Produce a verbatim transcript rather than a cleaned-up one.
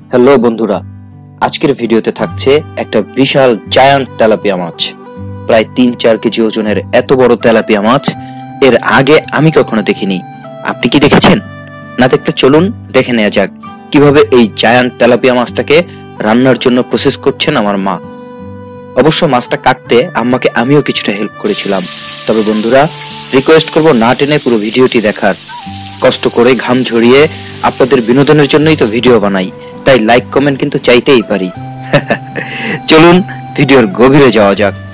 Hello বন্ধুরা, আজকের ভিডিওতে থাকছে একটা বিশাল জায়ান্ট তেলাপিয়া মাছ। প্রায় তিন চার কেজি ওজনের এত বড় তেলাপিয়া মাছ এর আগে আমি কখনো দেখিনি। আপনি কি দেখেছেন? না দেখলে চলুন দেখে নেওয়া যাক কিভাবে এই জায়ান্ট তেলাপিয়া মাছটাকে রান্নার জন্য প্রসেস করছেন আমার মা। অবশ্য মাছটা কাটতে আম্মাকে আমিও কিছুটা হেল্প করেছিলাম। তবে বন্ধুরা, রিকোয়েস্ট করব না টেনে পুরো ভিডিওটি দেখার। কষ্ট করে ঘাম ঝরিয়ে আপনাদের বিনোদনের জন্যই তো ভিডিও বানাই, তাই লাইক কমেন্ট কিন্তু চাইতেই পারি। চলুন ভিডিওর গভীরে যাওয়া যাক।